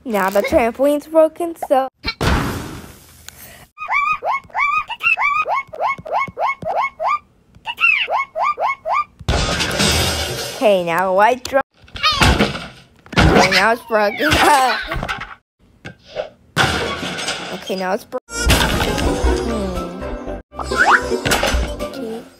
Now the trampoline's broken, so... Okay, now white drum. Okay, now it's broken. Okay, now it's broken. Okay.